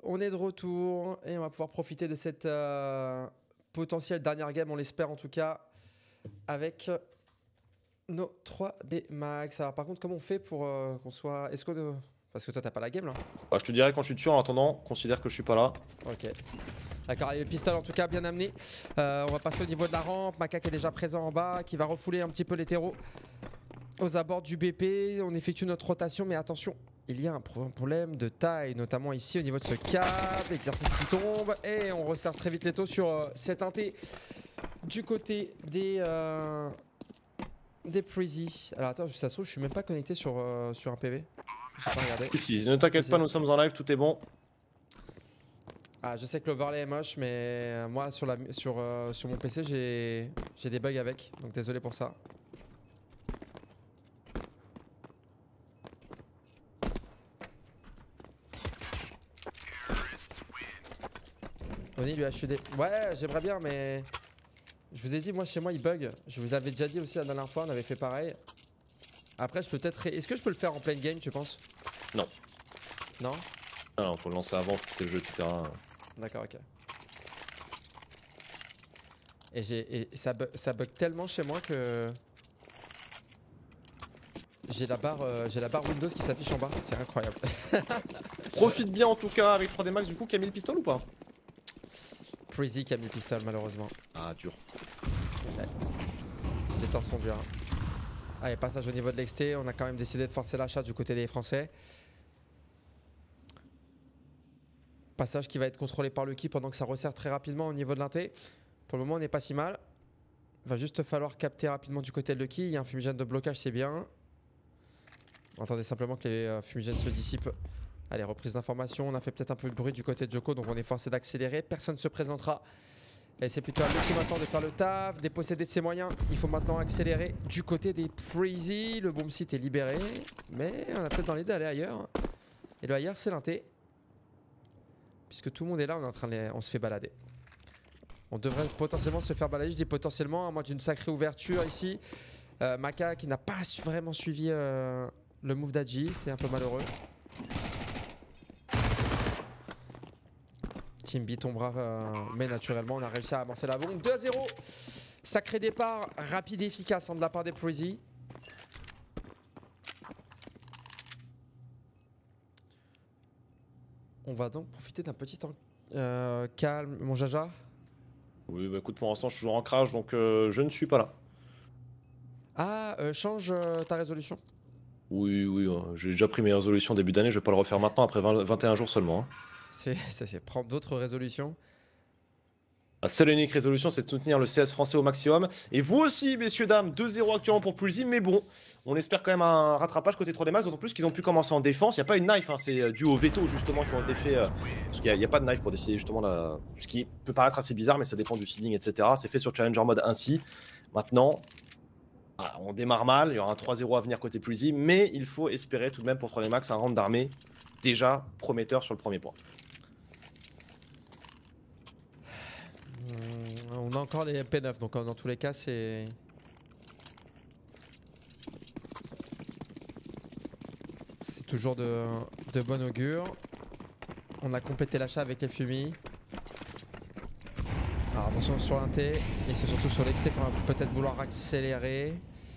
on est de retour et on va pouvoir profiter de cette potentielle dernière game, on l'espère en tout cas, avec nos 3D Max. Alors par contre, comment on fait pour qu'on soit... Est-ce qu'on... Parce que toi, t'as pas la game là. Bah, je te dirai quand je suis dessus, en attendant, considère que je suis pas là. Ok. D'accord, et le pistolet en tout cas bien amené. On va passer au niveau de la rampe. Macaque est déjà présent en bas, qui va refouler un petit peu les terreaux aux abords du BP. On effectue notre rotation, mais attention, il y a un problème de taille, notamment ici au niveau de ce câble. Exercice qui tombe, et on resserre très vite les taux sur cet inté du côté des Freezy. Alors attends, ça se trouve, je suis même pas connecté sur un PV. J'ai pas regardé. Ici, ne t'inquiète pas, nous sommes en live, tout est bon. Ah, je sais que l'overlay est moche, mais moi sur mon PC j'ai des bugs avec, donc désolé pour ça. Oni lui a acheté des... Ouais, j'aimerais bien, mais je vous ai dit, moi chez moi il bug. Je vous avais déjà dit aussi la dernière fois, on avait fait pareil. Après, je peux peut-être... Est-ce que je peux le faire en pleine game, tu penses? Non. Non? Ah non, faut le lancer avant, faut quitter le jeu, etc. D'accord, ok. Et ça bug tellement chez moi que... J'ai la barre Windows qui s'affiche en bas, c'est incroyable. Profite bien en tout cas avec 3D Max, du coup, qui a mis le pistolet ou pas? Freezy qui a mis le pistolet malheureusement. Ah, dur. Ouais. Les temps sont durs. Allez, passage au niveau de l'XT, on a quand même décidé de forcer l'achat du côté des Français. Passage qui va être contrôlé par le Ki pendant que ça resserre très rapidement au niveau de l'inté. Pour le moment, on n'est pas si mal. Il va juste falloir capter rapidement du côté de Lucky. Il y a un fumigène de blocage, c'est bien. Attendez simplement que les fumigènes se dissipent. Allez, reprise d'information. On a fait peut-être un peu de bruit du côté de Joko, donc on est forcé d'accélérer. Personne ne se présentera. Et c'est plutôt à Lucky maintenant de faire le taf, déposséder de ses moyens. Il faut maintenant accélérer du côté des Freezy. Le bomb site est libéré, mais on a peut-être dans l'idée d'aller ailleurs. Et le ailleurs, c'est l'inté. Puisque tout le monde est là, on se fait balader. On devrait potentiellement se faire balader. Je dis potentiellement, à moins d'une sacrée ouverture ici. Maka qui n'a pas vraiment suivi le move d'Adji, c'est un peu malheureux. Team B tombera, mais naturellement, on a réussi à avancer la bombe. 2-0. Sacré départ, rapide et efficace de la part des Freezy. On va donc profiter d'un petit temps calme. Mon Jaja? Oui, bah écoute, pour l'instant, je suis toujours en crash, donc je ne suis pas là. Ah, change ta résolution. Oui, oui, j'ai déjà pris mes résolutions début d'année, je vais pas le refaire maintenant après 21 jours seulement. Hein. C'est prendre d'autres résolutions. La seule et unique résolution, c'est de soutenir le CS français au maximum. Et vous aussi, messieurs, dames, 2-0 actuellement pour Pulzy, mais bon, on espère quand même un rattrapage côté 3D Max, d'autant plus qu'ils ont pu commencer en défense. Il n'y a pas une knife, hein, c'est dû au veto justement qui ont été faits. Parce qu'il n'y a pas de knife pour décider justement ce qui peut paraître assez bizarre, mais ça dépend du seeding, etc. C'est fait sur Challenger Mode ainsi. Maintenant, voilà, on démarre mal, il y aura un 3-0 à venir côté Pulzy, mais il faut espérer tout de même pour 3D Max un round d'armée déjà prometteur sur le premier point. On a encore les MP9, donc dans tous les cas, c'est toujours de bon augure. On a complété l'achat avec les fumis. Alors attention sur l'inté, et c'est surtout sur l'exté qu'on va peut-être vouloir accélérer.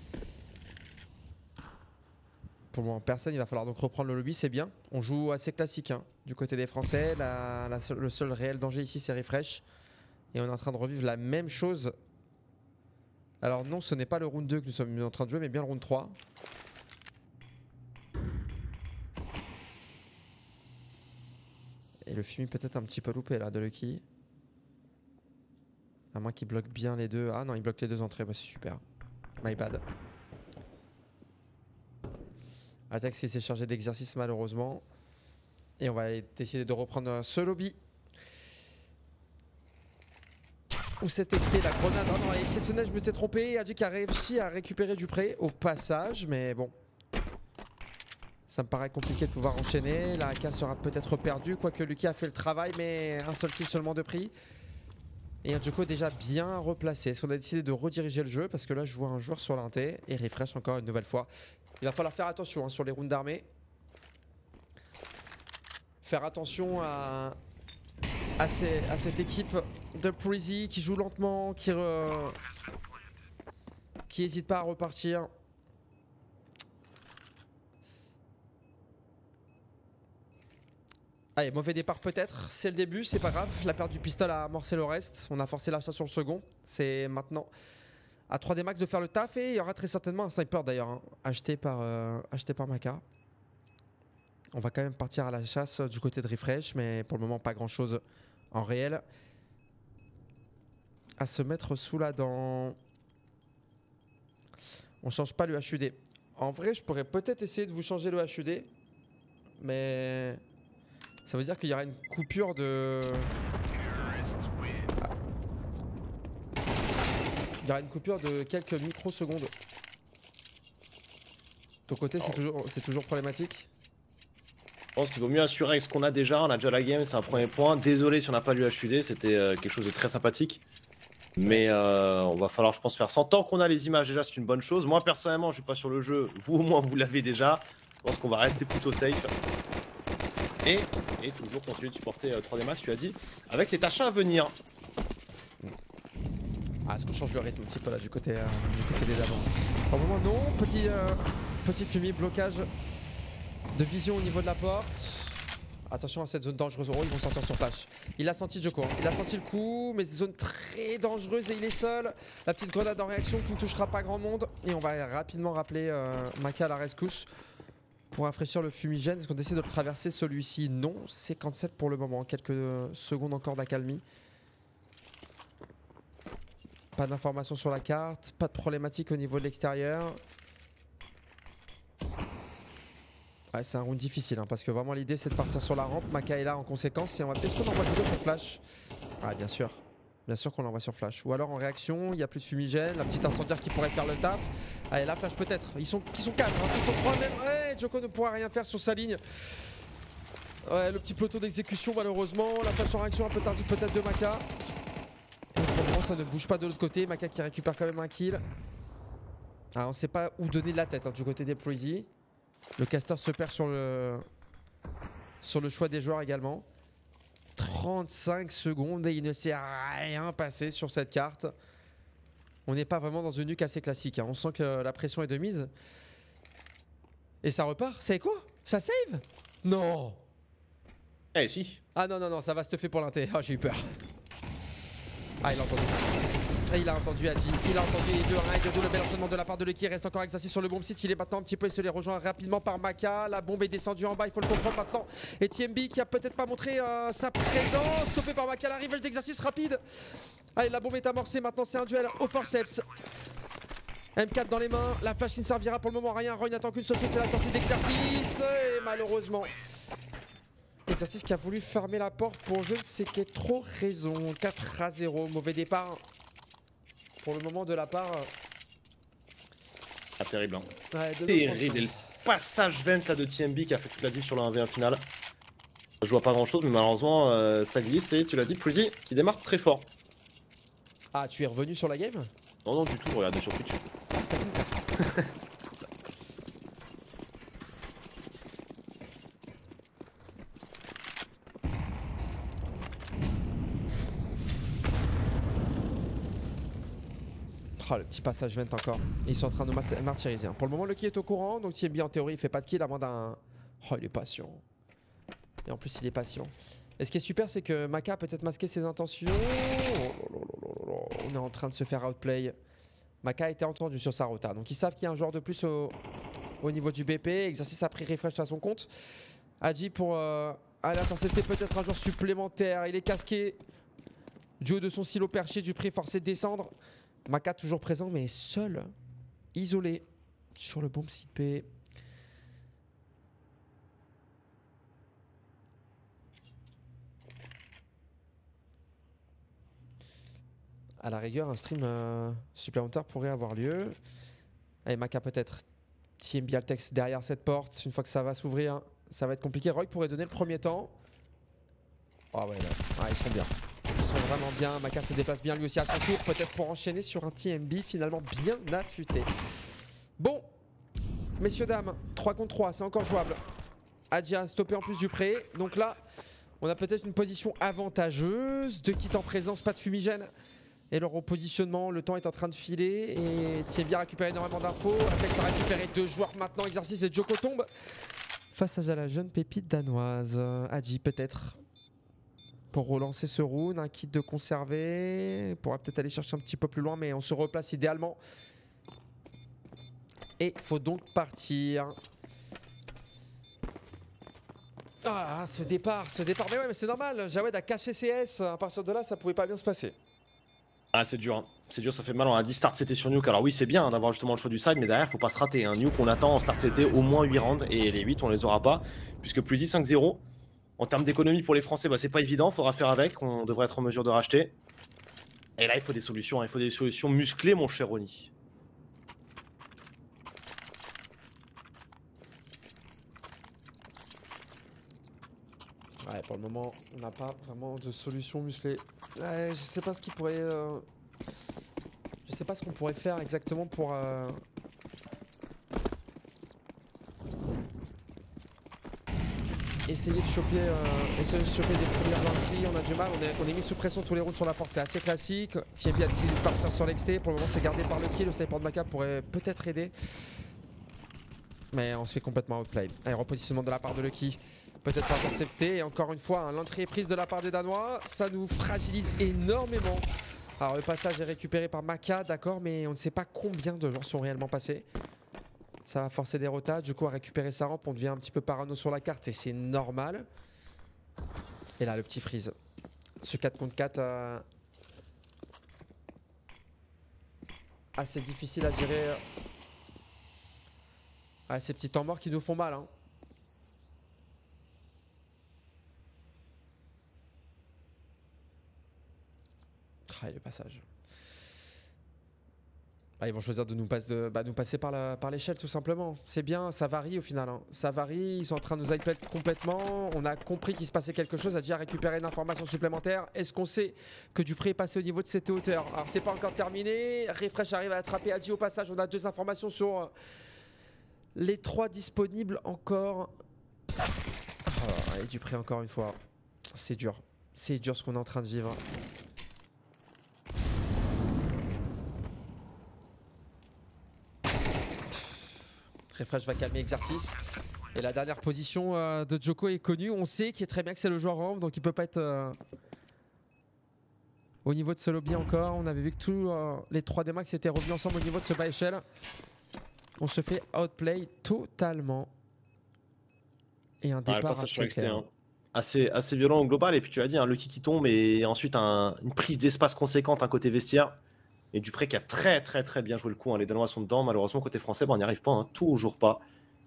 Pour le moment, personne, il va falloir donc reprendre le lobby, c'est bien. On joue assez classique hein, du côté des Français. Le seul réel danger ici, c'est Refresh. Et on est en train de revivre la même chose. Alors non, ce n'est pas le round 2 que nous sommes en train de jouer, mais bien le round 3. Et le fumi peut-être un petit peu loupé là de Lucky. À moins qu'il bloque bien les deux. Ah non, il bloque les deux entrées, bah, c'est super. My bad. Attaque qui s'est chargé d'exercice malheureusement. Et on va décider de reprendre ce lobby. Ou cet XT, la grenade, oh non, elle est exceptionnelle, je me suis trompé. Adji qui a réussi à récupérer du prêt au passage, mais bon. Ça me paraît compliqué de pouvoir enchaîner. La AK sera peut-être perdue, quoique Lucky a fait le travail, mais un seul kill seulement de prix. Et un Joko déjà bien replacé. Est-ce qu'on a décidé de rediriger le jeu? Parce que là, je vois un joueur sur l'inté et Refresh encore une nouvelle fois. Il va falloir faire attention hein, sur les rounds d'armée. faire attention à cette équipe de Preezy qui joue lentement, qui hésite pas à repartir. Allez, mauvais départ peut-être, c'est le début, c'est pas grave. La perte du pistolet a amorcé le reste. On a forcé l'achat sur le second. C'est maintenant à 3D Max de faire le taf. Et il y aura très certainement un sniper d'ailleurs, hein, acheté par Maka. On va quand même partir à la chasse du côté de Refresh, mais pour le moment pas grand chose en réel à se mettre sous la dent. On change pas le HUD. En vrai, je pourrais peut-être essayer de vous changer le HUD, mais ça veut dire qu'il y aura une coupure de... Il y aura une coupure de quelques microsecondes. Ton côté, c'est toujours problématique. Je pense qu'il vaut mieux assurer avec ce qu'on a déjà. On a déjà la game, c'est un premier point. Désolé si on n'a pas lu HUD, c'était quelque chose de très sympathique. Mais on va falloir, je pense, faire 100 ans qu'on a les images déjà, c'est une bonne chose. Moi, personnellement, je suis pas sur le jeu. Vous, au moins, vous l'avez déjà. Je pense qu'on va rester plutôt safe. Et toujours continuer de supporter 3D Max, tu as dit, avec les tâches à venir. Ah, est-ce qu'on change le rythme un petit peu là du côté des avants? Pour le moment, non. Petit fumier, blocage de vision au niveau de la porte. Attention à cette zone dangereuse. Oh, ils vont sortir sur flash. Il a senti Djoko, hein. Il a senti le coup, mais zone très dangereuse et il est seul. La petite grenade en réaction qui ne touchera pas grand monde. Et on va rapidement rappeler Maka à la rescousse pour rafraîchir le fumigène. Est-ce qu'on décide de le traverser celui-ci? Non, c'est cancel pour le moment. Quelques secondes encore d'accalmie. Pas d'informations sur la carte, pas de problématique au niveau de l'extérieur. Ouais, c'est un round difficile hein, parce que vraiment l'idée c'est de partir sur la rampe. Maka est là en conséquence et on va... Est-ce qu'on envoie plutôt sur flash? Ah bien sûr. Bien sûr qu'on l'envoie sur flash. Ou alors en réaction, il n'y a plus de fumigène, la petite incendiaire qui pourrait faire le taf. Allez, la flash peut-être. Ils sont 4, hein, ils sont 3 même. Ouais, Djoko ne pourra rien faire sur sa ligne. Ouais, le petit peloton d'exécution malheureusement. La flash en réaction un peu tardive peut-être de Maka. Et pour le moment ça ne bouge pas de l'autre côté. Maka qui récupère quand même un kill. Ah, on ne sait pas où donner de la tête hein, du côté des Preezy. Le caster se perd sur le choix des joueurs également. 35 secondes et il ne s'est rien passé sur cette carte. On n'est pas vraiment dans une nuque assez classique. Hein. On sent que la pression est de mise. Et ça repart. C'est quoi? Ça save? Non. Eh si. Ah non, ça va se faire pour l'inté. Ah, j'ai eu peur. Ah, il a entendu. Et il a entendu Adi, il a entendu les deux règles, le bel enchaînement de la part de l'équipe. Il reste encore exercé sur le bomb site. Il est maintenant un petit peu isolé, rejoint rapidement par Maka. La bombe est descendue en bas, il faut le comprendre maintenant. Et TMB qui a peut-être pas montré sa présence. Stoppé par Maka, l'arrivage d'exercice rapide. Allez, la bombe est amorcée. Maintenant, c'est un duel au forceps. M4 dans les mains. La flash qui ne servira pour le moment à rien. Roy n'attend qu'une seule chose, c'est la sortie d'exercice. Et malheureusement, exercice qui a voulu fermer la porte pour je ne sais quelle trop raison. 4-0, mauvais départ. Pour le moment de la part... Ah terrible hein. Ouais, terrible. Et le passage vent là de TMB qui a fait toute la diff sur le 1v1 final. Je vois pas grand chose mais malheureusement ça glisse et tu l'as dit Preezy qui démarre très fort. Ah tu es revenu sur la game? Non du tout, regardez sur Twitch. Oh, le petit passage vent encore. Ils sont en train de martyriser. Pour le moment, le kill est au courant. Donc, TMB en théorie, il fait pas de kill à moins d'un. Oh, il est patient. Et en plus, il est patient. Et ce qui est super, c'est que Maka a peut-être masqué ses intentions. Oh, on est en train de se faire outplay. Maka a été entendu sur sa rota. Donc, ils savent qu'il y a un joueur de plus au niveau du BP. Exercice a pris refresh à son compte. Adi pour aller intercepter peut-être un joueur supplémentaire. Il est casqué. Du haut de son silo perché, du prix forcé de descendre. Maka toujours présent mais seul, isolé sur le bomb site B. À la rigueur un stream supplémentaire pourrait avoir lieu. Allez Maka peut-être. TMB Altex derrière cette porte. Une fois que ça va s'ouvrir, ça va être compliqué. Roy pourrait donner le premier temps. Oh ouais, là. Ah, ils sont bien. Ils sont vraiment bien. Maka se déplace bien lui aussi à son tour. Peut-être pour enchaîner sur un TMB finalement bien affûté. Bon, messieurs, dames, 3 contre 3, c'est encore jouable. Adji a stoppé en plus Dupré. Donc là, on a peut-être une position avantageuse. 2 kits en présence, pas de fumigène. Et leur repositionnement, le temps est en train de filer. Et Tiembi a récupéré énormément d'infos. Apex a récupéré 2 joueurs maintenant. Exercice et Joko tombe face à la jeune pépite danoise. Adji peut-être. Pour relancer ce round, un kit de conserver. On pourra peut-être aller chercher un petit peu plus loin, mais on se replace idéalement. Et il faut donc partir. Ah, ce départ. Mais ouais, mais c'est normal. Jawed a caché CS. À partir de là, ça pouvait pas bien se passer. Ah, c'est dur, hein. C'est dur, ça fait mal. On a dit start CT sur Nuke. Alors oui, c'est bien hein, d'avoir justement le choix du side, mais derrière, faut pas se rater. Hein. Nuke, on attend en start CT au moins 8 rounds, et les 8, on les aura pas, puisque Pluzy 5-0. En termes d'économie pour les Français, bah, c'est pas évident, faudra faire avec. On devrait être en mesure de racheter. Et là, il faut des solutions. Hein. Il faut des solutions musclées, mon cher Ronnie. Ouais, pour le moment, on n'a pas vraiment de solution musclée. Ouais, je sais pas ce qu'il pourrait. Je sais pas ce qu'on pourrait faire exactement pour. Essayer de choper des premières entrées. On a du mal, on est mis sous pression tous les rounds sur la porte, c'est assez classique. Tiembi a décidé de partir sur l'exté. Pour le moment, c'est gardé par le kill. Le sniper de Maka pourrait peut-être aider. Mais on se fait complètement outplayed. Allez, repositionnement de la part de Lucky. Peut-être pas intercepté. Et encore une fois, hein, l'entrée est prise de la part des Danois. Ça nous fragilise énormément. Alors, le passage est récupéré par Maka, d'accord, mais on ne sait pas combien de gens sont réellement passés. Ça va forcer des rotas. Du coup, à récupérer sa rampe, on devient un petit peu parano sur la carte et c'est normal. Et là, le petit freeze. Ce 4 contre 4, assez difficile à gérer. Ah, ces petits temps morts qui nous font mal. Hein. Ah, et le passage. Ah, ils vont choisir de nous passer par l'échelle tout simplement. C'est bien, ça varie au final. Hein. Ça varie, ils sont en train de nous outplay complètement. On a compris qu'il se passait quelque chose, a déjà récupéré une information supplémentaire. Est-ce qu'on sait que Dupré est passé au niveau de cette hauteur? Alors c'est pas encore terminé. Refresh arrive à attraper Adji au passage. On a 2 informations sur les 3 disponibles encore. Oh, et Dupré encore une fois. C'est dur. C'est dur ce qu'on est en train de vivre. Refresh va calmer exercice. Et la dernière position de Joko est connue. On sait qu'il est très bien que c'est le joueur ramp, donc il peut pas être au niveau de ce lobby encore. On avait vu que tous les 3 des max étaient revenus ensemble au niveau de ce bas échelle. On se fait outplay totalement. Et un départ assez clair. Hein. Assez violent au global. Et puis tu l'as dit, un Lucky qui tombe et ensuite une prise d'espace conséquente, un côté vestiaire. Et Dupré qui a très bien joué le coup. Hein. Les Danois sont dedans. Malheureusement, côté français, on n'y arrive pas. Hein. Toujours pas.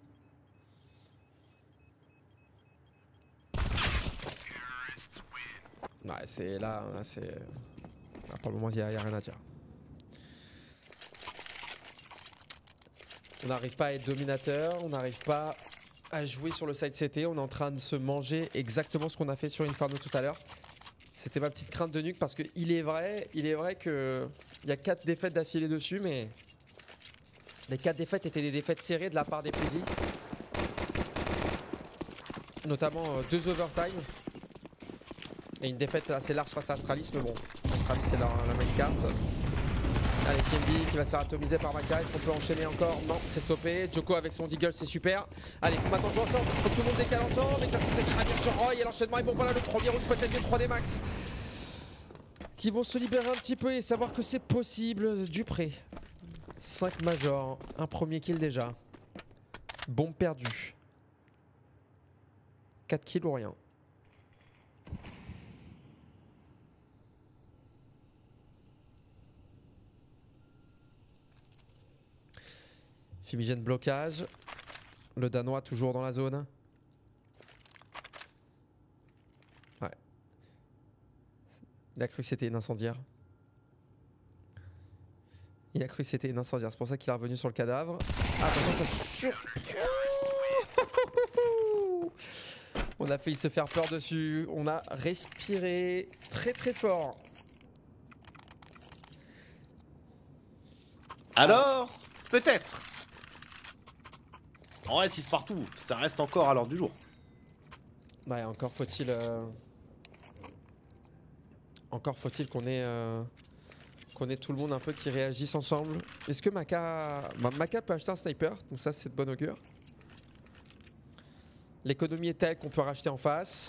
Ouais, c'est là c'est. Là, pour le moment, il n'y a rien à dire. On n'arrive pas à être dominateur. On n'arrive pas à jouer sur le side CT. On est en train de se manger exactement ce qu'on a fait sur Inferno tout à l'heure. C'était ma petite crainte de nuque parce que il est vrai que il y a 4 défaites d'affilée dessus, mais les 4 défaites étaient des défaites serrées de la part des fusils. Notamment 2 overtime. Et une défaite assez large face à Astralis, mais bon, Astralis c'est la main carte. Allez, Tiembi qui va se faire atomiser par Maka. Est-ce qu'on peut enchaîner encore? Non, c'est stoppé. Joko avec son Deagle, c'est super. Allez, faut maintenant jouer ensemble. Faut que tout le monde décale ensemble. Exercice est très bien sur Roy et l'enchaînement est bon. Voilà le premier round peut-être des 3D max. Qui vont se libérer un petit peu et savoir que c'est possible. Dupré. 5 majors. Un premier kill déjà. Bombe perdue. 4 kills ou rien. Fumigène blocage. Le Danois toujours dans la zone. Ouais. Il a cru que c'était une incendiaire. Il a cru que c'était une incendiaire. C'est pour ça qu'il est revenu sur le cadavre. Attention, ça sur... On a failli se faire peur dessus. On a respiré très fort. Alors, peut-être. En vrai, 6 partout, ça reste encore à l'heure du jour. Ouais, encore faut-il qu'on ait tout le monde un peu qui réagisse ensemble. Est-ce que Maka... Bah, Maka peut acheter un sniper, donc ça c'est de bon augure. L'économie est telle qu'on peut racheter en face.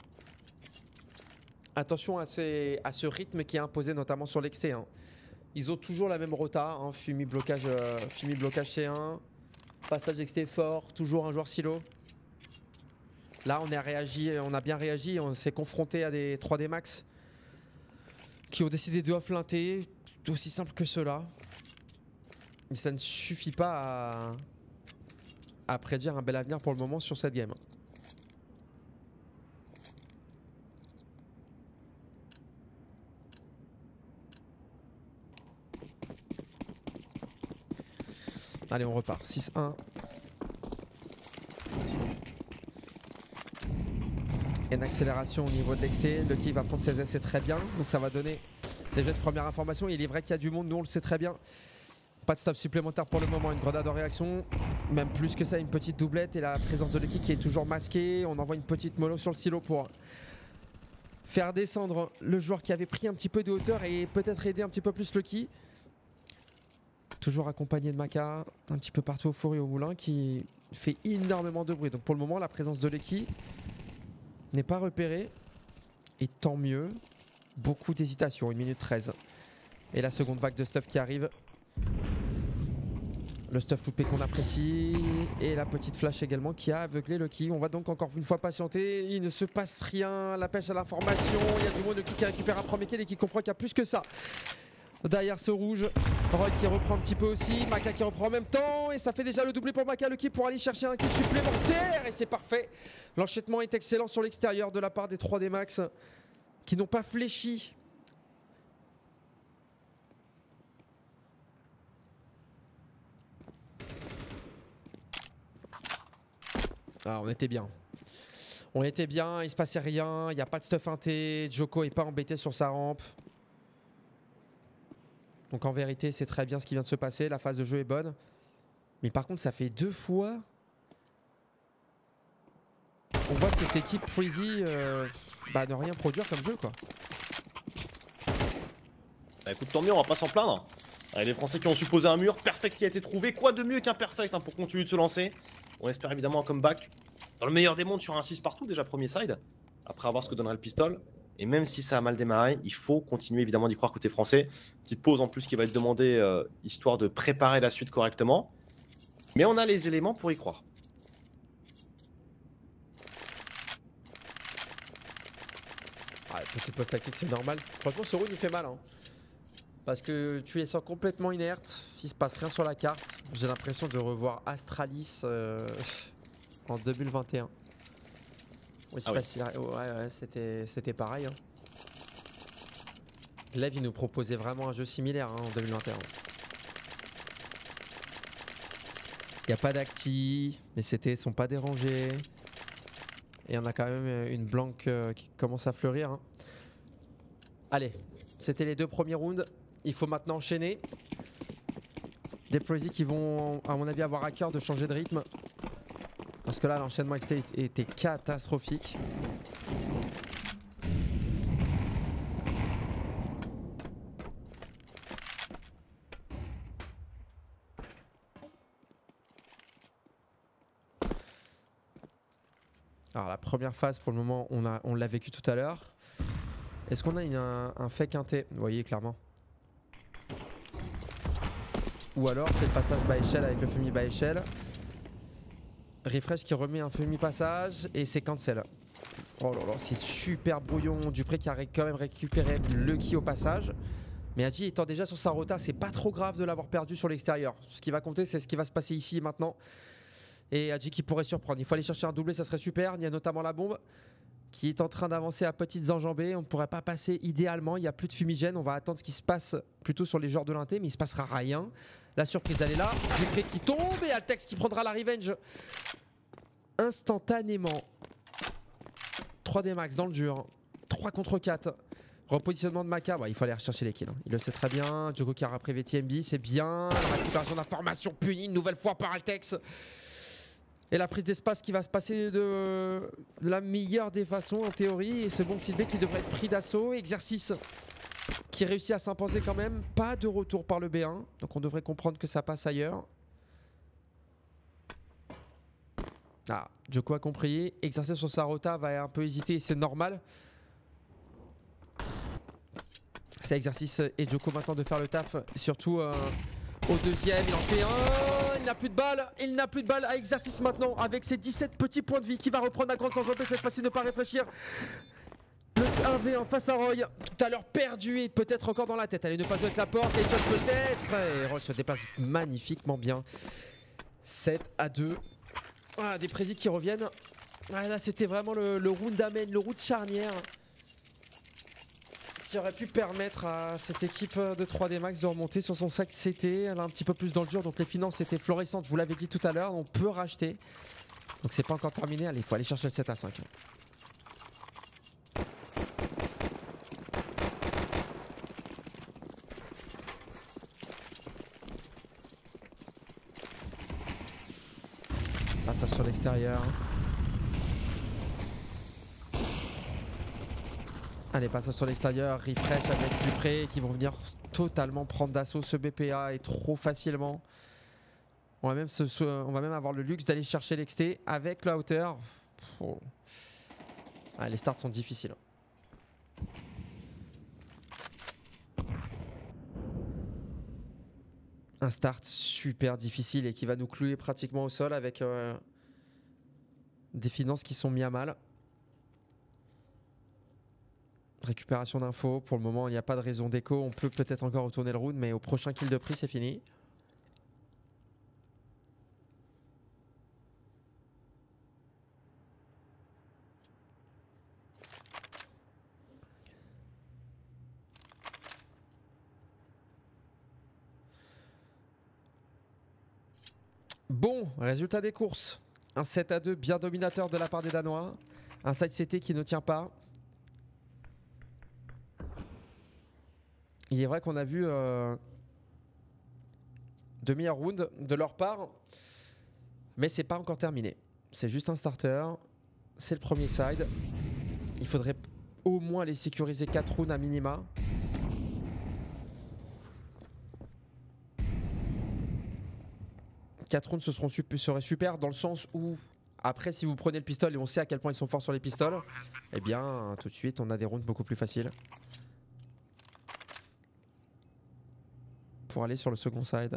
Attention à ce rythme qui est imposé notamment sur l'XT. Hein. Ils ont toujours la même rota, hein. Fumi blocage C1, passage XT fort, toujours un joueur silo. Là on a bien réagi, on s'est confronté à des 3D max qui ont décidé de off-linter, aussi simple que cela. Mais ça ne suffit pas à prédire un bel avenir pour le moment sur cette game. Allez, on repart. 6-1. Et une accélération au niveau de l'XT. Lucky va prendre ses essais très bien. Donc ça va donner déjà une première information. Il est vrai qu'il y a du monde, nous on le sait très bien. Pas de stop supplémentaire pour le moment. Une grenade en réaction. Même plus que ça, une petite doublette. Et la présence de Lucky qui est toujours masquée. On envoie une petite mollo sur le silo pour faire descendre le joueur qui avait pris un petit peu de hauteur et peut-être aider un petit peu plus Lucky. Toujours accompagné de Maka, un petit peu partout au four et au moulin, qui fait énormément de bruit. Donc pour le moment, la présence de Lucky n'est pas repérée. Et tant mieux. Beaucoup d'hésitation, 1 minute 13. Et la seconde vague de stuff qui arrive. Le stuff loupé qu'on apprécie. Et la petite flash également qui a aveuglé Lucky. On va donc encore une fois patienter. Il ne se passe rien. La pêche à l'information. Il y a du monde Lucky qui récupère un premier kill et qui comprend qu'il y a plus que ça. Derrière ce rouge, Roy qui reprend un petit peu aussi, Maka qui reprend en même temps et ça fait déjà le doublé pour Maka Lucky pour aller chercher un kill supplémentaire et c'est parfait. L'enchaînement est excellent sur l'extérieur de la part des 3D Max qui n'ont pas fléchi. Ah, on était bien. On était bien, il se passait rien, il n'y a pas de stuff inté, Djoko est pas embêté sur sa rampe. Donc en vérité, c'est très bien ce qui vient de se passer. La phase de jeu est bonne. Mais par contre, ça fait 2 fois. On voit cette équipe Freezy ne rien produire comme jeu, quoi. Bah écoute, tant mieux, on va pas s'en plaindre. Allez, les Français qui ont supposé un mur, perfect qui a été trouvé. Quoi de mieux qu'un perfect pour continuer de se lancer. On espère évidemment un comeback. Dans le meilleur des mondes sur un 6 partout, déjà premier side. Après avoir ce que donnera le pistol. Et même si ça a mal démarré, il faut continuer évidemment d'y croire côté français. Petite pause en plus qui va être demandée, histoire de préparer la suite correctement. Mais on a les éléments pour y croire. Ah, petite pause tactique, c'est normal. Franchement, ce round il fait mal. Hein. Parce que tu les sens complètement inertes. Il se passe rien sur la carte. J'ai l'impression de revoir Astralis en 2021. Oui, c'était pareil. Hein. Glaive, il nous proposait vraiment un jeu similaire en 2021. Il n'y a pas d'acti, les CT sont pas dérangés. Et on a quand même une blanque qui commence à fleurir. Hein. Allez, c'était les 2 premiers rounds. Il faut maintenant enchaîner. Des Prezi qui vont, à mon avis, avoir à cœur de changer de rythme. Parce que là, l'enchaînement était catastrophique. Alors la première phase, pour le moment, on l'a vécu tout à l'heure. Est-ce qu'on a un fake inté? Vous voyez clairement. Ou alors c'est le passage bas échelle avec le Fumi bas échelle. Refresh qui remet un Fumi passage et c'est cancel. Oh là là, c'est super brouillon. Dupré qui a quand même récupéré Lucky au passage. Mais Adji étant déjà sur sa rota, c'est pas trop grave de l'avoir perdu sur l'extérieur. Ce qui va compter, c'est ce qui va se passer ici et maintenant. Et Adji qui pourrait surprendre. Il faut aller chercher un doublé, ça serait super. Il y a notamment la bombe qui est en train d'avancer à petites enjambées. On ne pourrait pas passer idéalement. Il n'y a plus de fumigène. On va attendre ce qui se passe plutôt sur les joueurs de l'inté, mais il ne se passera rien. La surprise, elle est là. Dupré qui tombe et Altex qui prendra la revenge instantanément. 3D max dans le dur. 3 contre 4. Repositionnement de Maka. Il faut aller rechercher les kills. Hein. Il le sait très bien. Djoko qui a repris TMB. C'est bien. La récupération d'information punie une nouvelle fois par Altex. Et la prise d'espace qui va se passer de la meilleure des façons en théorie. Et ce bon Silbé qui devrait être pris d'assaut. Exercice qui réussit à s'imposer quand même. Pas de retour par le B1. Donc on devrait comprendre que ça passe ailleurs. Ah, Djoko a compris. Exercice sur sa rota va un peu hésiter et c'est normal. C'est exercice et Djoko maintenant de faire le taf. Surtout au deuxième. Il en fait un. Il n'a plus de balles. Il n'a plus de balles à exercice maintenant. Avec ses 17 petits points de vie qui va reprendre la grande enjambée. Cette fois-ci ne pas réfléchir. Le 1v1 face à Roy. Tout à l'heure perdu et peut-être encore dans la tête. Allez, ne pas jouer avec la porte. Et peut-être. Et Roy se déplace magnifiquement bien. 7-2. Ah, des présis qui reviennent. Ah, là, c'était vraiment le round d'amen, le round charnière qui aurait pu permettre à cette équipe de 3D Max de remonter sur son sac CT. Elle a un petit peu plus dans le dur, donc les finances étaient florissantes. Je vous l'avais dit tout à l'heure, on peut racheter. Donc c'est pas encore terminé. Allez, il faut aller chercher le 7-5. Passage sur l'extérieur. Allez, passage sur l'extérieur, refresh avec Dupré qui vont venir totalement prendre d'assaut ce BPA et trop facilement. On va même avoir le luxe d'aller chercher l'XT avec la hauteur. Oh. Ah, les starts sont difficiles. Un start super difficile et qui va nous clouer pratiquement au sol avec des finances qui sont mis à mal. Récupération d'infos. Pour le moment, il n'y a pas de raison d'écho. On peut peut-être encore retourner le round, mais au prochain kill de prix, c'est fini. Bon, résultat des courses. Un 7-2 bien dominateur de la part des Danois. Un side CT qui ne tient pas. Il est vrai qu'on a vu de meilleurs rounds de leur part, mais c'est pas encore terminé. C'est juste un starter, c'est le premier side. Il faudrait au moins les sécuriser 4 rounds à minima. Quatre rounds seraient super dans le sens où après si vous prenez le pistolet et on sait à quel point ils sont forts sur les pistoles, eh bien tout de suite on a des rounds beaucoup plus faciles. Pour aller sur le second side.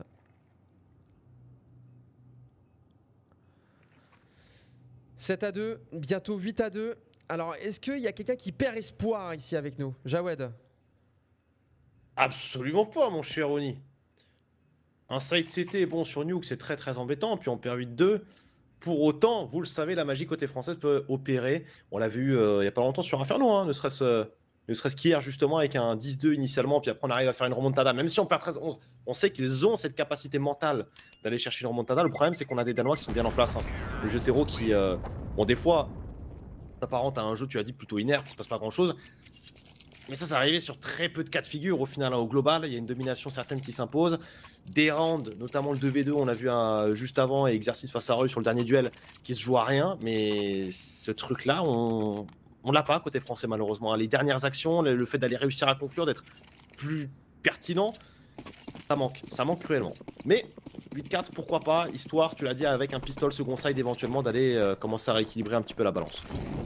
« 7-2, bientôt 8-2. Alors, est-ce qu'il y a quelqu'un qui perd espoir ici avec nous? Jawed? Absolument pas, mon cher Oni. Un side CT est bon sur Nuke, c'est très très embêtant. Puis on perd 8-2. Pour autant, vous le savez, la magie côté française peut opérer. On l'a vu il n'y a pas longtemps sur Inferno, hein, ne serait-ce qu'hier justement avec un 10-2 initialement, puis après on arrive à faire une remontada. Même si on perd 13-11, on sait qu'ils ont cette capacité mentale d'aller chercher une remontada. Le problème c'est qu'on a des Danois qui sont bien en place. Hein. Le jeu terreau qui, bon des fois, s'apparente à un jeu, tu as dit, plutôt inerte, il se passe pas grand-chose. Mais ça arrivé sur très peu de cas de figure au final. Hein, au global, il y a une domination certaine qui s'impose. Des rounds, notamment le 2v2, on l'a vu juste avant, et exercice face à Roy sur le dernier duel, qui se joue à rien. Mais ce truc-là, on l'a pas côté français malheureusement. Les dernières actions, le fait d'aller réussir à conclure, d'être plus pertinent, ça manque cruellement. Mais 8-4, pourquoi pas, histoire, tu l'as dit, avec un pistol second side éventuellement, d'aller commencer à rééquilibrer un petit peu la balance.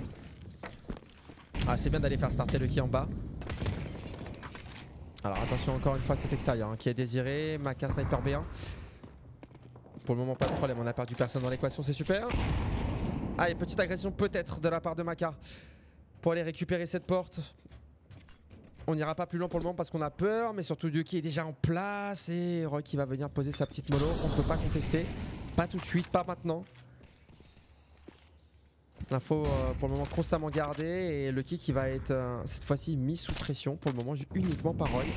Ah, c'est bien d'aller faire starter le qui en bas. Alors attention encore une fois cet extérieur hein, qui est désiré. Maka sniper B1. Pour le moment pas de problème, on a perdu personne dans l'équation, c'est super. Allez, petite agression peut-être de la part de Maka pour aller récupérer cette porte. On n'ira pas plus loin pour le moment parce qu'on a peur, mais surtout Dieu qui est déjà en place et Roy qui va venir poser sa petite mollo. On ne peut pas contester, pas tout de suite, pas maintenant. L'info pour le moment constamment gardée et le kick qui va être cette fois-ci mis sous pression pour le moment uniquement par Roy.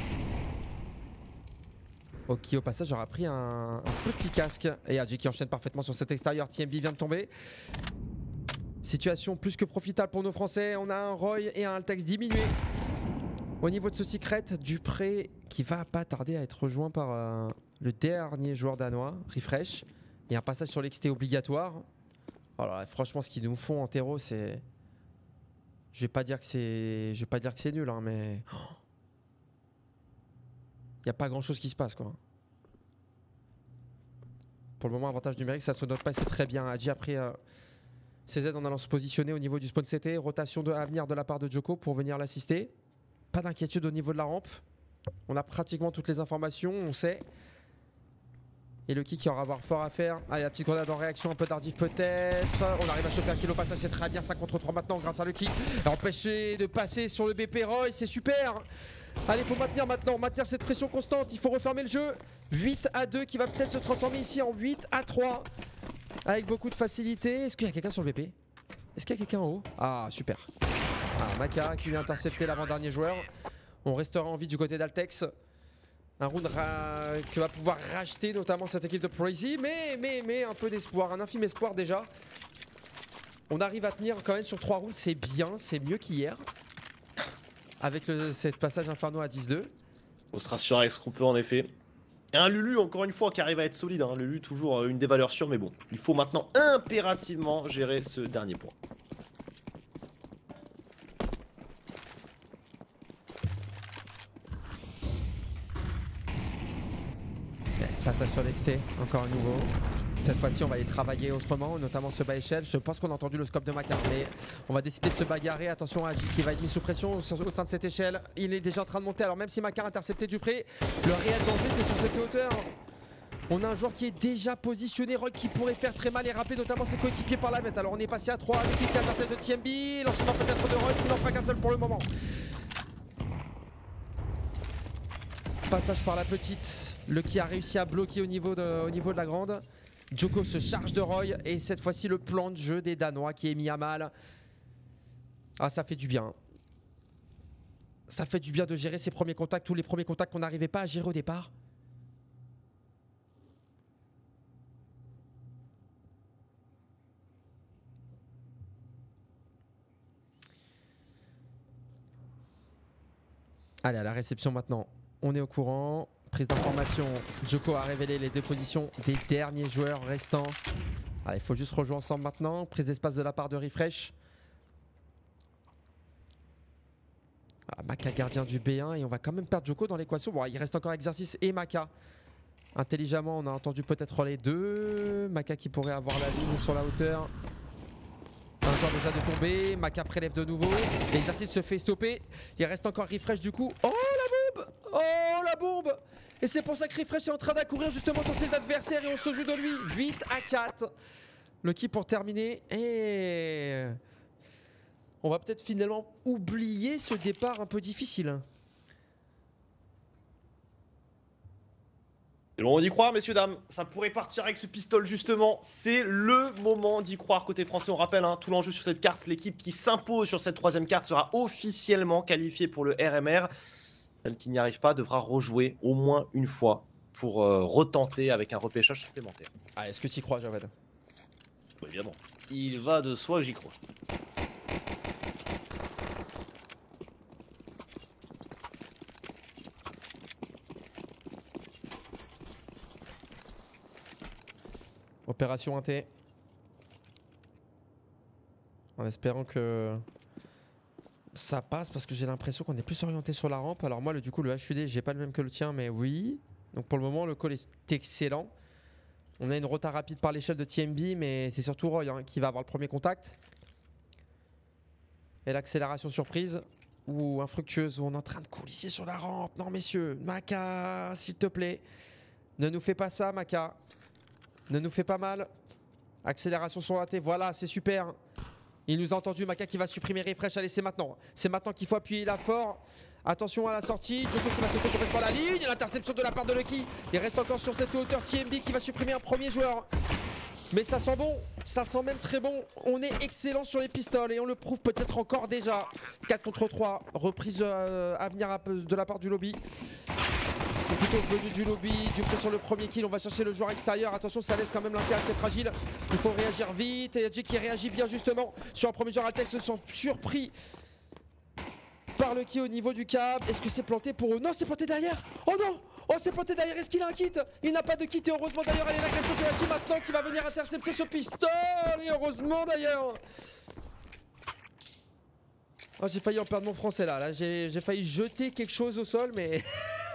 Ok, au passage aura pris un petit casque et Adji qui enchaîne parfaitement sur cet extérieur. TMB vient de tomber. Situation plus que profitable pour nos Français. On a un Roy et un Altex diminué. Au niveau de ce secret, Dupré qui va pas tarder à être rejoint par le dernier joueur danois, Refresh. Et un passage sur l'XT obligatoire. Alors franchement, ce qu'ils nous font en terreau, c'est... Je vais pas dire que c'est nul, hein, mais... Il n'y a pas grand-chose qui se passe, quoi. Pour le moment, avantage numérique, ça ne se note pas et c'est très bien. Adji a pris ses aides en allant se positionner au niveau du spawn CT. Rotation à venir de la part de Djoko pour venir l'assister. Pas d'inquiétude au niveau de la rampe. On a pratiquement toutes les informations, on sait. Et le qui aura fort à faire. Allez, la petite grenade en réaction, un peu tardif peut-être. On arrive à choper un kill au passage, c'est très bien. 5 contre 3 maintenant grâce à Lucky. Empêché de passer sur le BP Roy, c'est super. Allez, il faut maintenir maintenant, maintenir cette pression constante. Il faut refermer le jeu. 8-2 qui va peut-être se transformer ici en 8-3. Avec beaucoup de facilité. Est-ce qu'il y a quelqu'un sur le BP? Est-ce qu'il y a quelqu'un en haut? Ah, super. Ah, Maka qui vient intercepter l'avant-dernier joueur. On restera en vie du côté d'Altex. Un round que va pouvoir racheter notamment cette équipe de Crazy. Mais un peu d'espoir, un infime espoir déjà. On arrive à tenir quand même sur 3 rounds, c'est bien, c'est mieux qu'hier. Avec cette passage Inferno à 10-2. On se rassure avec ce qu'on peut en effet. Et un Lulu encore une fois qui arrive à être solide, hein. Lulu toujours une des valeurs sûres, mais bon, il faut maintenant impérativement gérer ce dernier point. Passage sur l'XT, encore un nouveau. Cette fois-ci, on va aller travailler autrement, notamment ce bas échelle. Je pense qu'on a entendu le scope de Maka, mais on va décider de se bagarrer. Attention à Adji qui va être mis sous pression au sein de cette échelle. Il est déjà en train de monter. Alors même si Maka a intercepté Dupré, le réel danger c'est sur cette hauteur. On a un joueur qui est déjà positionné, Roy qui pourrait faire très mal et rappeler notamment ses coéquipiers par la bête. Alors on est passé à 3 avec qui intercepte de TMB. L'enchaînement peut-être de Roy qui n'en fera qu'un seul pour le moment. Passage par la petite. Le qui a réussi à bloquer au niveau de la grande. Djoko se charge de Roy et cette fois-ci le plan de jeu des Danois qui est mis à mal. Ah, ça fait du bien. Ça fait du bien de gérer ces premiers contacts, tous les premiers contacts qu'on n'arrivait pas à gérer au départ. Allez, à la réception maintenant. On est au courant. Prise d'information. Djoko a révélé les 2 positions des derniers joueurs restants. Allez, il faut juste rejouer ensemble maintenant. Prise d'espace de la part de Refresh. Ah, Maka gardien du B1 et on va quand même perdre Djoko dans l'équation. Bon, il reste encore Exercice et Maka. Intelligemment, on a entendu peut-être les deux. Maka qui pourrait avoir la ligne sur la hauteur. Un joueur déjà de tomber. Maka prélève de nouveau. L'exercice se fait stopper. Il reste encore Refresh du coup. Oh la bombe! Oh la bombe! Et c'est pour ça que Refresh est en train d'accourir justement sur ses adversaires et on se joue de lui. 8-4. Le qui pour terminer. Et on va peut-être finalement oublier ce départ un peu difficile. C'est le moment d'y croire, messieurs, dames. Ça pourrait partir avec ce pistolet, justement. C'est le moment d'y croire côté français. On rappelle tout l'enjeu sur cette carte. L'équipe qui s'impose sur cette 3e carte sera officiellement qualifiée pour le RMR. Celle qui n'y arrive pas devra rejouer au moins une fois pour retenter avec un repêchage supplémentaire. Ah, est-ce que tu y crois, Javad? Oui, évidemment. Il va de soi que j'y crois. Opération Inté. En espérant que ça passe parce que j'ai l'impression qu'on est plus orienté sur la rampe. Alors moi, du coup, le HUD, j'ai pas le même que le tien, mais oui. Donc pour le moment, le call est excellent. On a une rota rapide par l'échelle de TMB, mais c'est surtout Roy qui va avoir le premier contact. Et l'accélération surprise ou infructueuse où on est en train de coulisser sur la rampe. Non, messieurs, Maka, s'il te plaît. Ne nous fais pas ça, Maka. Ne nous fais pas mal. Accélération sur la T, voilà, c'est super. Il nous a entendu, Maka qui va supprimer Refresh. Allez, c'est maintenant. C'est maintenant qu'il faut appuyer là fort. Attention à la sortie. Djoko qui va sauter complètement la ligne. L'interception de la part de Lucky. Il reste encore sur cette hauteur. TMB qui va supprimer un premier joueur. Mais ça sent bon. Ça sent même très bon. On est excellent sur les pistoles et on le prouve peut-être encore déjà. 4 contre 3. Reprise à venir de la part du lobby. Plutôt venu du lobby, Dupré sur le premier kill, on va chercher le joueur extérieur, attention ça laisse quand même l'inter assez fragile, il faut réagir vite, et Adji qui réagit bien justement sur un premier joueur. Altex se sont surpris par le qui au niveau du câble. Est-ce que c'est planté pour eux? Non, c'est planté derrière. Oh non. Oh, c'est planté derrière. Est-ce qu'il a un kit? Il n'a pas de kit et heureusement d'ailleurs, elle est l'agression de la team maintenant qui va venir intercepter ce pistolet. Heureusement d'ailleurs. Oh, j'ai failli en perdre mon français là. J'ai failli jeter quelque chose au sol, mais...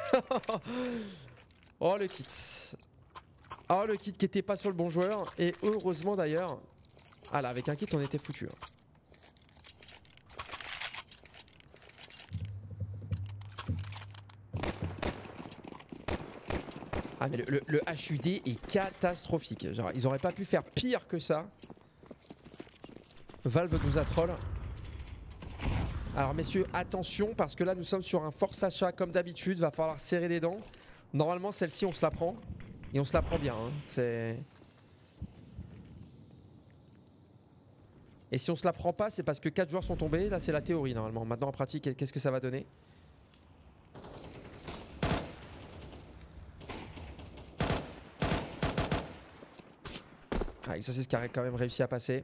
Oh, le kit. Oh, le kit qui était pas sur le bon joueur. Et heureusement d'ailleurs. Ah là, avec un kit, on était foutu. Ah mais le HUD est catastrophique. Genre, ils auraient pas pu faire pire que ça. Valve nous a troll. Alors messieurs, attention parce que là nous sommes sur un force achat comme d'habitude. Va falloir serrer les dents. Normalement celle-ci on se la prend. Et on se la prend bien. Hein. Et si on se la prend pas, c'est parce que 4 joueurs sont tombés. Là c'est la théorie normalement. Maintenant en pratique, qu'est-ce que ça va donner? Ah, Exorcist qui a quand même réussi à passer.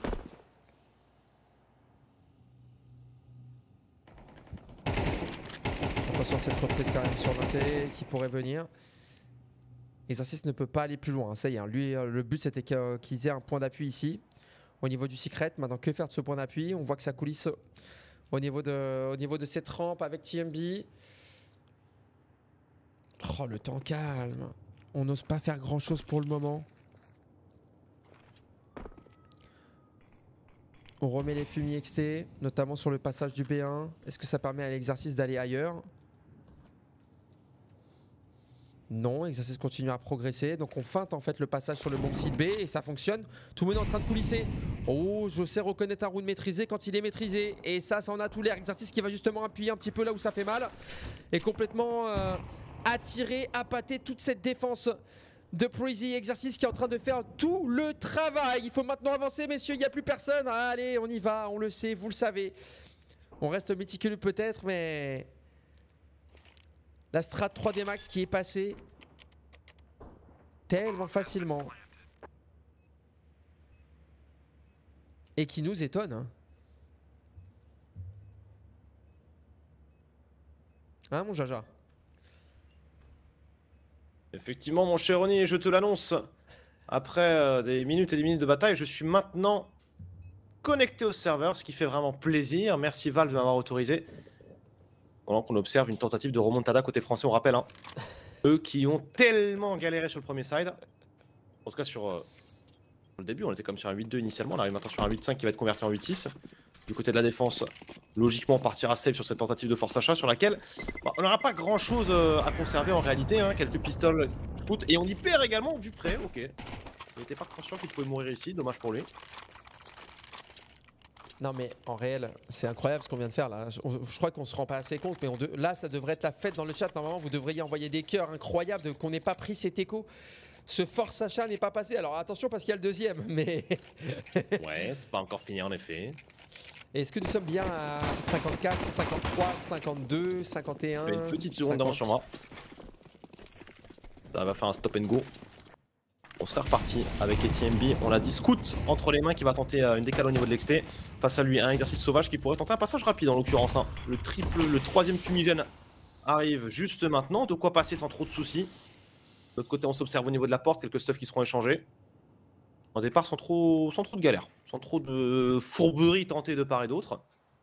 Attention à cette reprise quand même sur l'inté qui pourrait venir. Exorcist ne peut pas aller plus loin. Ça y est, lui, le but c'était qu'ils aient un point d'appui ici. Au niveau du secret. Maintenant, que faire de ce point d'appui? On voit que ça coulisse au niveau de cette rampe avec TMB. Oh, le temps calme. On n'ose pas faire grand chose pour le moment. On remet les fumis XT, notamment sur le passage du B1. Est-ce que ça permet à l'exercice d'aller ailleurs? Non, l'exercice continue à progresser. Donc on feinte en fait le passage sur le bomb site B et ça fonctionne. Tout le monde est en train de coulisser. Oh, je sais reconnaître un round maîtrisé quand il est maîtrisé. Et ça en a tout l'air. Exercice qui va justement appuyer un petit peu là où ça fait mal. Et complètement attirer, appâter toute cette défense de Preezy. Exercice qui est en train de faire tout le travail. Il faut maintenant avancer messieurs, il n'y a plus personne. Allez, on y va, on le sait, vous le savez. On reste méticuleux peut-être, mais... La strat 3D Max qui est passée tellement facilement. Et qui nous étonne. Hein mon Jaja? Effectivement mon cher Ronnie, je te l'annonce. Après des minutes et des minutes de bataille, je suis maintenant connecté au serveur, ce qui fait vraiment plaisir. Merci Valve de m'avoir autorisé. Pendant qu'on observe une tentative de remontada côté français, on rappelle. Hein. Eux qui ont tellement galéré sur le premier side. En tout cas sur le début, on était comme sur un 8-2 initialement. On arrive maintenant sur un 8-5 qui va être converti en 8-6. Du côté de la défense, logiquement on partira safe sur cette tentative de force achat sur laquelle on n'aura pas grand chose à conserver en réalité. Hein. Quelques pistoles scout et on y perd également du près. Ok. Il n'était pas conscient qu'il pouvait mourir ici, dommage pour lui. Non mais en réel, c'est incroyable ce qu'on vient de faire là. Je crois qu'on se rend pas assez compte, mais là ça devrait être la fête dans le chat. Normalement vous devriez envoyer des cœurs incroyables qu'on n'ait pas pris cet écho. Ce force achat n'est pas passé. Alors attention parce qu'il y a le deuxième, mais... Ouais, c'est pas encore fini en effet. Est-ce que nous sommes bien à 54, 53, 52, 51? Une petite seconde d'avance sur moi. Ça va faire un stop and go. On serait reparti avec ETMB. On l'a dit, Scout entre les mains qui va tenter une décale au niveau de l'XT. Face à lui, un exercice sauvage qui pourrait tenter un passage rapide en l'occurrence. Hein. Le troisième fumigène arrive juste maintenant. De quoi passer sans trop de soucis. De l'autre côté, on s'observe au niveau de la porte. Quelques stuffs qui seront échangés. En départ, sans trop de galère. Sans trop de fourberie tentée de part et d'autre.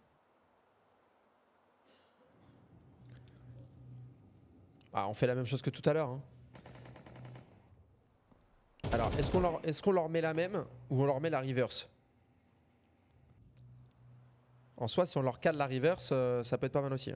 Ah, on fait la même chose que tout à l'heure. Hein. Alors, est-ce qu'on leur met la même ou on leur met la reverse? En soi, si on leur cale la reverse, ça peut être pas mal aussi. Hein.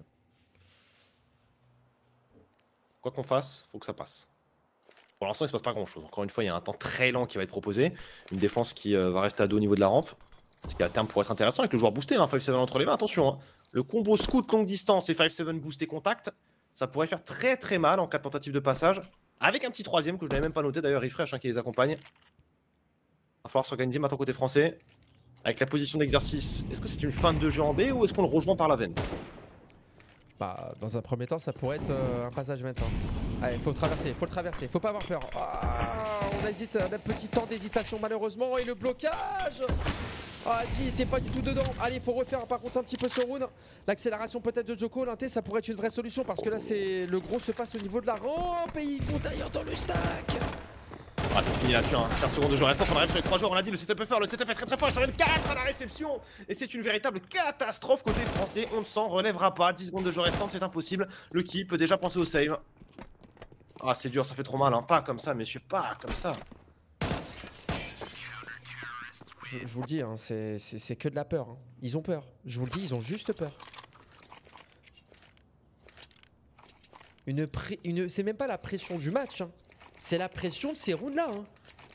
Quoi qu'on fasse, faut que ça passe. Pour l'instant, il se passe pas grand-chose. Encore une fois, il y a un temps très lent qui va être proposé. Une défense qui va rester à dos au niveau de la rampe. Ce qui à terme pourrait être intéressant avec le joueur boosté. Hein, 5-7 entre les mains, attention. Hein. Le combo scout longue distance et 5-7 boosté contact, ça pourrait faire très mal en cas de tentative de passage. Avec un petit troisième que je n'avais même pas noté d'ailleurs, Refresh hein, qui les accompagne. Il va falloir s'organiser maintenant côté français. Avec la position d'exercice, est-ce que c'est une fin de jeu en B ou est-ce qu'on le rejoint par la vente? Bah, dans un premier temps, ça pourrait être un passage vente. Hein. Allez, faut le traverser, faut pas avoir peur. On hésite, un petit temps d'hésitation malheureusement et le blocage. Ah, Adi était pas du tout dedans. Allez, faut refaire par contre un petit peu ce round. L'accélération peut-être de Djoko, l'inté, ça pourrait être une vraie solution parce que là, c'est le gros se passe au niveau de la rampe et ils vont d'ailleurs dans le stack. Ah, c'est fini là-dessus, hein. 15 secondes de jeu restant, on arrive sur les 3 joueurs, on l'a dit, le setup est fort, le setup est très très fort, sur une 4 à la réception. Et c'est une véritable catastrophe côté français, on ne s'en relèvera pas, 10 secondes de jeu restantes, c'est impossible. Le qui peut déjà penser au save. Ah, c'est dur, ça fait trop mal, hein. Pas comme ça, messieurs, pas comme ça. Je vous le dis, hein, c'est que de la peur. Hein. Ils ont peur. Je vous le dis, ils ont juste peur. C'est même pas la pression du match. Hein. C'est la pression de ces rounds-là. Hein.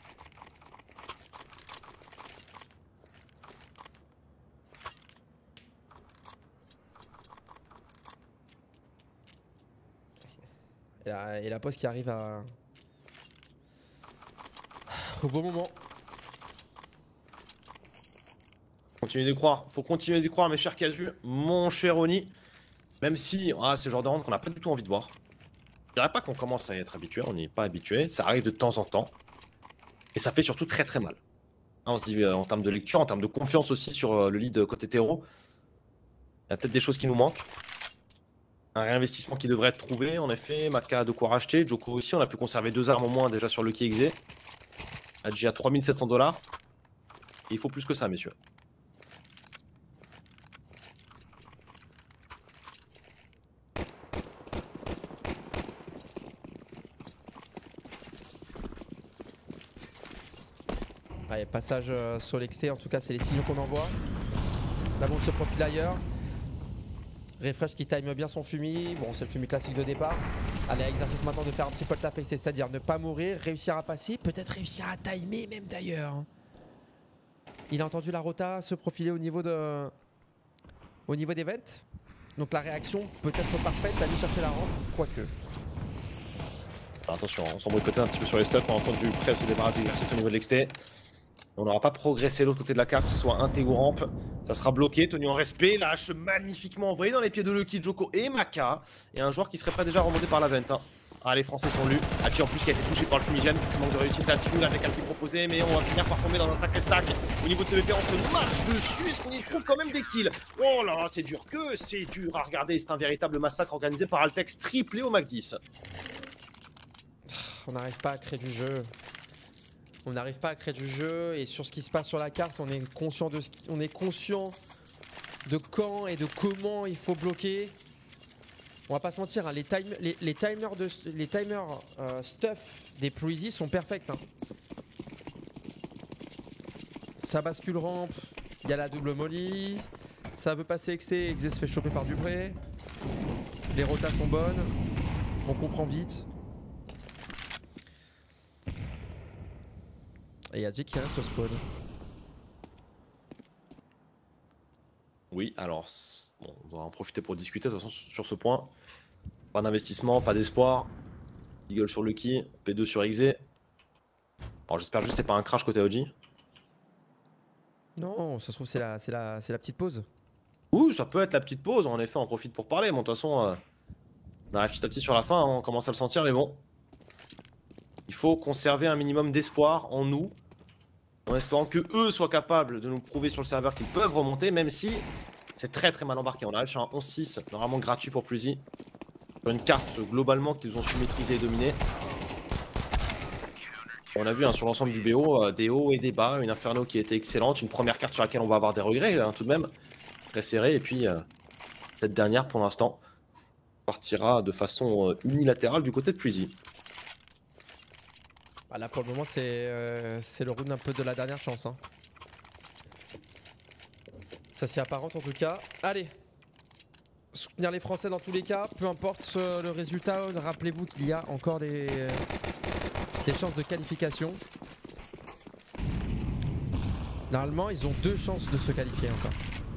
Et la pause qui arrive au bon moment. Continuez d'y croire, faut continuer d'y croire mes chers Casu, mon cher Oni. Même si c'est le genre de round qu'on n'a pas du tout envie de voir. Je dirais pas qu'on commence à y être habitué, on n'y est pas habitué, ça arrive de temps en temps. Et ça fait surtout très très mal. On se dit en termes de lecture, en termes de confiance aussi sur le lead côté terreau. Il y a peut-être des choses qui nous manquent. Un réinvestissement qui devrait être trouvé, en effet. Maka a de quoi racheter, Djoko aussi, on a pu conserver 2 armes au moins déjà sur le KXZ. Adji à 3700 $. Il faut plus que ça, messieurs. Allez, passage sur l'exté, en tout cas c'est les signaux qu'on envoie. La bombe se profile ailleurs. Refresh qui time bien son fumi. Bon, c'est le fumi classique de départ. Allez, exercice maintenant de faire un petit peu le taf, c'est-à-dire ne pas mourir, réussir à passer, peut-être réussir à timer même d'ailleurs. Il a entendu la rota se profiler au niveau des vents. Donc la réaction peut être parfaite, d'aller chercher la rampe, quoique. Attention, on s'embrouille peut-être un petit peu sur les stuffs pour l'instant du prêt se débarrasse d'exercice au niveau de l'exté. On n'aura pas progressé l'autre côté de la carte, que ce soit Inté ou rampe. Ça sera bloqué, tenu en respect. La hache magnifiquement envoyée dans les pieds de Lucky, Djoko et Maka. Et un joueur qui serait prêt déjà à remonter par la vente. Hein. Ah, les Français sont lus. Hachi en plus qui a été touché par le fumigène. Petit manque de réussite là-dessus avec un petit proposé. Mais on va finir par tomber dans un sacré stack. Au niveau de ce BP, on se marche dessus. Est-ce qu'on y trouve quand même des kills? Oh là là, c'est dur que c'est dur à regarder. C'est un véritable massacre organisé par Altex, triplé au Mac 10. On n'arrive pas à créer du jeu. On n'arrive pas à créer du jeu et sur ce qui se passe sur la carte, on est conscient de quand et de comment il faut bloquer. On va pas se mentir, hein, les timers stuff des Pruizy sont perfects. Hein. Ça bascule rampe, il y a la double molly, ça veut passer XT, XT se fait choper par Dupré. Les rotas sont bonnes, on comprend vite. Et il y a Jake qui reste au spawn. Oui, alors, bon, on doit en profiter pour discuter de toute façon sur ce point. Pas d'investissement, pas d'espoir. Eagle sur Lucky, P2 sur XZ. Alors j'espère juste que c'est pas un crash côté OG. Non, ça se trouve c'est la petite pause. Ouh, ça peut être la petite pause, en effet, on profite pour parler. Bon, de toute façon, on arrive petit à petit sur la fin, hein, on commence à le sentir, mais bon. Il faut conserver un minimum d'espoir en nous. En espérant que eux soient capables de nous prouver sur le serveur qu'ils peuvent remonter, même si c'est très très mal embarqué. On arrive sur un 11-6, normalement gratuit pour Pruizy. Sur une carte globalement qu'ils ont su maîtriser et dominer. On a vu hein, sur l'ensemble du BO, des hauts et des bas, une Inferno qui était excellente, une première carte sur laquelle on va avoir des regrets hein, tout de même, très serré, et puis cette dernière pour l'instant partira de façon unilatérale du côté de Pruizy. Bah là pour le moment c'est le round un peu de la dernière chance. Hein. Ça s'y apparente en tout cas. Allez, soutenir les Français dans tous les cas, peu importe le résultat, rappelez-vous qu'il y a encore des chances de qualification. Normalement ils ont 2 chances de se qualifier encore.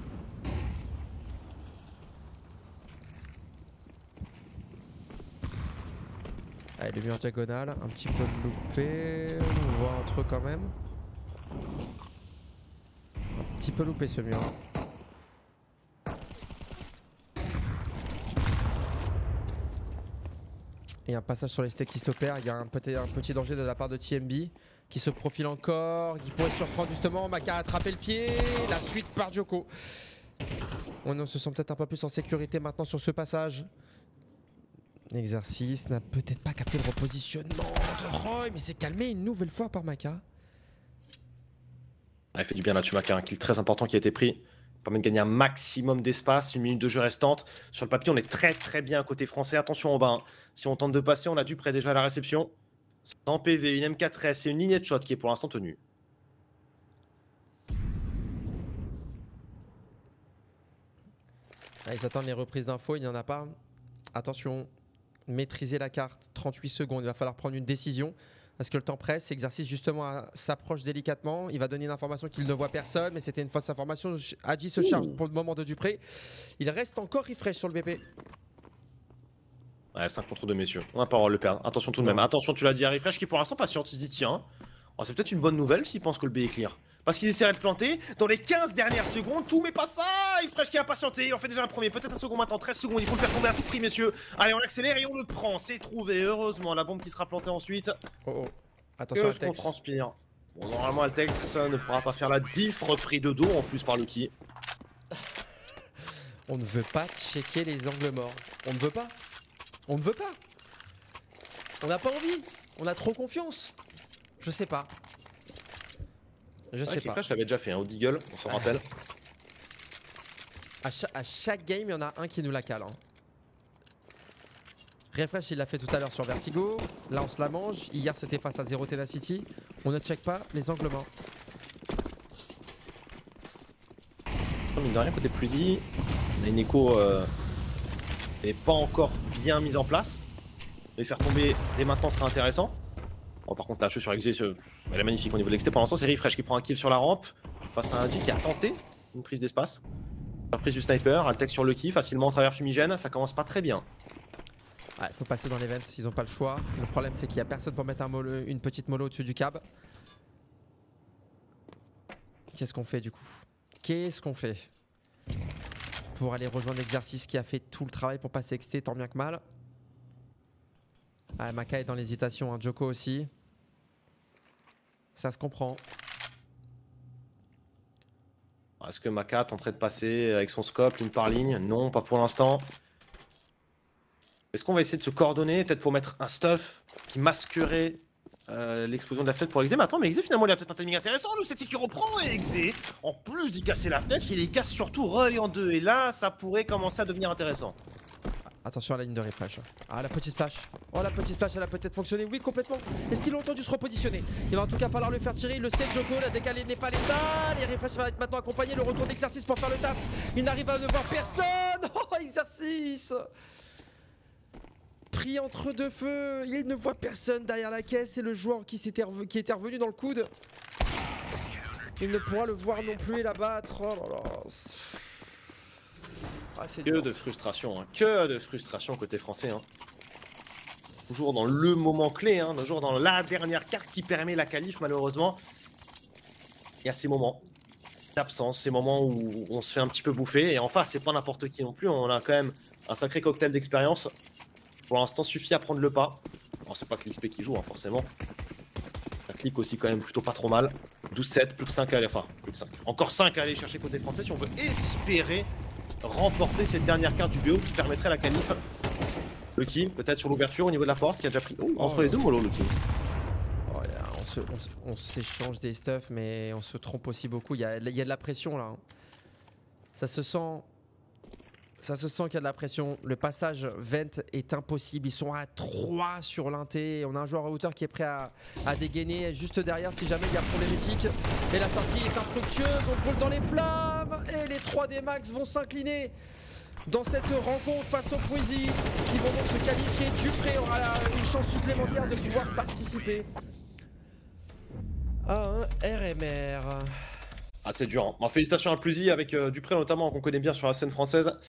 Allez, le mur diagonal, un petit peu loupé, on voit entre eux quand même. Un petit peu loupé ce mur. Et un passage sur les steaks qui s'opère. Il y a un petit danger de la part de TMB qui se profile encore, qui pourrait surprendre justement. Maka a attrapé le pied. La suite par Djoko. On se sent peut-être un peu plus en sécurité maintenant sur ce passage. L'exercice n'a peut-être pas capté le repositionnement de Roy, mais c'est calmé une nouvelle fois par Maka. Il fait du bien là-dessus, Maka, un kill très important qui a été pris. Permet de gagner un maximum d'espace, 1 minute de jeu restante. Sur le papier, on est très bien côté français. Attention en bas, hein. Si on tente de passer, on a du près déjà à la réception. 100 PV, une M4S et une lignée de shot qui est pour l'instant tenue. Ah, ils attendent les reprises d'infos, il n'y en a pas. Attention, maîtriser la carte, 38 secondes, il va falloir prendre une décision. Parce que le temps presse, Exercice justement s'approche délicatement. Il va donner une information qu'il ne voit personne, mais c'était une fausse information. Adji se charge pour le moment de Dupré. Il reste encore refresh sur le BP. Ouais, 5 contre 2, messieurs. On n'a pas le droit de le perdre. Attention tout de même. Attention, tu l'as dit à Refresh qui pour l'instant patiente. Il se dit tiens, oh, c'est peut-être une bonne nouvelle s'il pense que le B est clear. Parce qu'il essaierait de planter dans les 15 dernières secondes. Tout, mais pas ça. Refresh qui a patienté. Il en fait déjà un premier. Peut-être un second maintenant. 13 secondes. Il faut le faire tomber à tout prix, messieurs. Allez, on accélère et on le prend. C'est trouvé. Heureusement, la bombe qui sera plantée ensuite. Oh. Attention à ce qu'on transpire. Bon, normalement, Altex ne pourra pas faire la diff. Repris de dos en plus par Lucky. On ne veut pas checker les angles morts. On ne veut pas. On ne veut pas. On n'a pas envie. On a trop confiance. Je sais pas. Je sais pas. Je l'avais déjà fait, hein, au Deagle, on s'en rappelle. À chaque game, il y en a un qui nous la cale. Hein. Refresh, il l'a fait tout à l'heure sur Vertigo. Là, on se la mange. Hier, c'était face à Zero Tenacity. On ne check pas les angles morts. Mine de rien, côté Pluzy, on a une écho n'est pas encore bien mise en place. Les faire tomber dès maintenant serait intéressant. Bon, par contre, la chute sur Exé, elle est magnifique au niveau de l'exté. Pour l'instant, c'est Refresh qui prend un kill sur la rampe face à un G qui a tenté une prise d'espace. Surprise du sniper, Altex sur Lucky, facilement à travers fumigène. Ça commence pas très bien. Ouais, faut passer dans l'event, ils ont pas le choix. Le problème, c'est qu'il y a personne pour mettre une petite mollo au-dessus du cab. Qu'est-ce qu'on fait du coup? Qu'est-ce qu'on fait pour aller rejoindre l'exercice qui a fait tout le travail pour passer XT, tant bien que mal. Ah, Maka est dans l'hésitation, hein. Djoko aussi. Ça se comprend. Est-ce que Maka tenterait de passer avec son scope ligne par ligne? Non, pas pour l'instant. Est-ce qu'on va essayer de se coordonner, peut-être pour mettre un stuff qui masquerait l'explosion de la fenêtre pour Exé? Mais attends, mais Exé finalement il a peut-être un timing intéressant. Le c'est qui reprend et Exé, en plus d'y casser la fenêtre, il les casse surtout Roy en deux. Et là, ça pourrait commencer à devenir intéressant. Attention à la ligne de refresh. Ah, la petite flash. Oh, la petite flash, elle a peut-être fonctionné. Oui, complètement. Est-ce qu'il a entendu se repositionner? Il va en tout cas falloir le faire tirer. Il le sait, Djoko. La décalée n'est pas létale. Et refresh va être maintenant accompagné. Le retour d'exercice pour faire le taf. Il n'arrive à ne voir personne. Oh, exercice. Pris entre deux feux. Il ne voit personne derrière la caisse. C'est le joueur qui était revenu dans le coude. Il ne pourra le voir non plus et l'abattre. Oh là là. Ah, que de frustration, hein. Que de frustration côté français. Hein. Toujours dans le moment clé, hein. Toujours dans la dernière carte qui permet la qualif, malheureusement. Il y a ces moments d'absence, ces moments où on se fait un petit peu bouffer. Et enfin, c'est pas n'importe qui non plus. On a quand même un sacré cocktail d'expérience. Pour l'instant, suffit à prendre le pas. Alors, c'est pas que l'XP qui joue, hein, forcément. Ça clique aussi quand même plutôt pas trop mal. 12-7, plus que 5 à aller. Enfin, plus que 5. Encore 5 à aller chercher côté français si on veut espérer remporter cette dernière carte du BO qui permettrait la qualif. Lucky, peut-être sur l'ouverture au niveau de la porte qui a déjà pris. Oh, entre les deux mollo, Lucky. Oh, on s'échange des stuffs, mais on se trompe aussi beaucoup. Il y a de la pression là. Hein. Ça se sent qu'il y a de la pression. Le passage vent est impossible. Ils sont à 3 sur l'inté. On a un joueur à hauteur qui est prêt à dégainer juste derrière si jamais il y a problématique. Et la sortie est infructueuse. On roule dans les flammes. Et les 3D Max vont s'incliner dans cette rencontre face aux Poisy qui vont donc se qualifier. Dupré aura une chance supplémentaire de pouvoir participer à un RMR. Ah, c'est dur. Hein. Bon, félicitations à Pluzy avec Dupré notamment qu'on connaît bien sur la scène française.